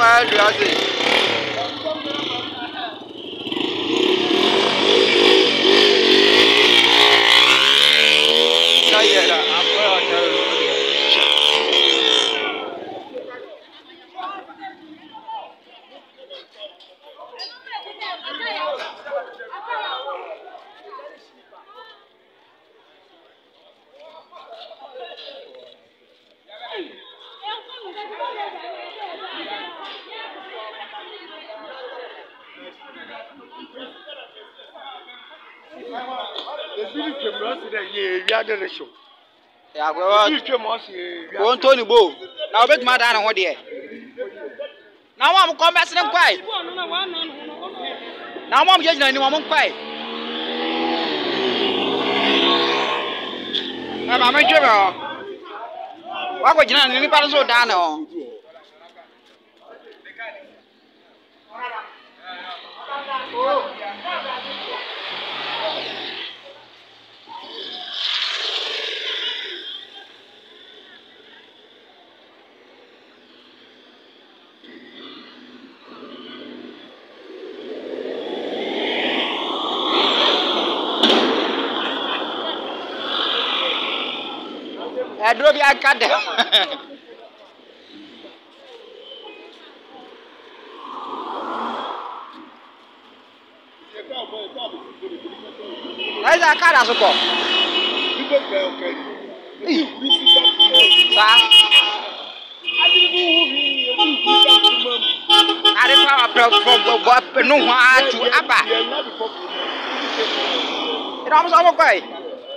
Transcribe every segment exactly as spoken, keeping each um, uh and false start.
my glasses. Yeah, well, one Tony Bow. Now, bet my dad on what dear. Now I'm coming back and quiet. Now I'm judging anyone quiet. I'm a general. Why would you not anybody so down? I drove your cat down. Where's that car? As a cop. I didn't have from what no one to Abba. It almost all okay.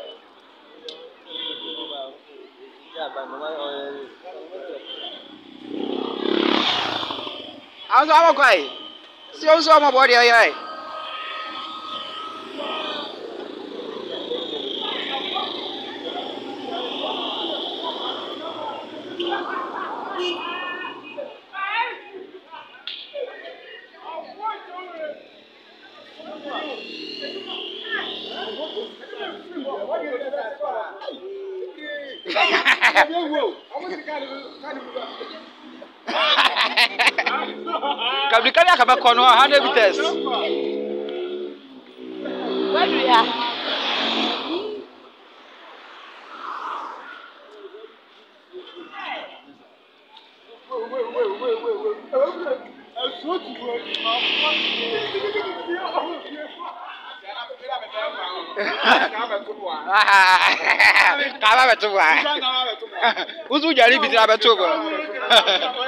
How's all okay? See also my body, aye. Come the car come back on one hundred meters. Where do you have? Wait, wait, wait, wait, wait, wait. I swear to God. Who's going to be able to?